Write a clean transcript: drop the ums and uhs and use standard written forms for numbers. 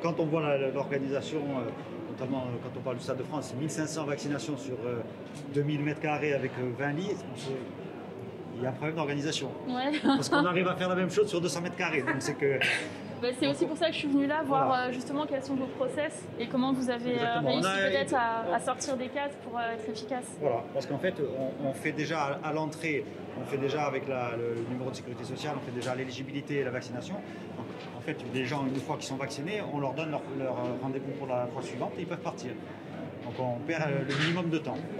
quand on voit l'organisation, notamment quand on parle du Stade de France, 1500 vaccinations sur 2000 m² avec 20 lits, il y a un problème d'organisation. Ouais. Parce qu'on arrive à faire la même chose sur 200 m². Donc c'est que... C'est aussi pour ça que je suis venue là, voir voilà. Justement quels sont vos process et comment vous avez réussi peut-être à sortir des cases pour être efficace. Voilà, parce qu'en fait, on fait déjà à l'entrée, on fait déjà avec le numéro de sécurité sociale, on fait déjà l'éligibilité et la vaccination. Donc, en fait, les gens, une fois qu'ils sont vaccinés, on leur donne leur rendez-vous pour la fois suivante et ils peuvent partir. Donc on perd le minimum de temps.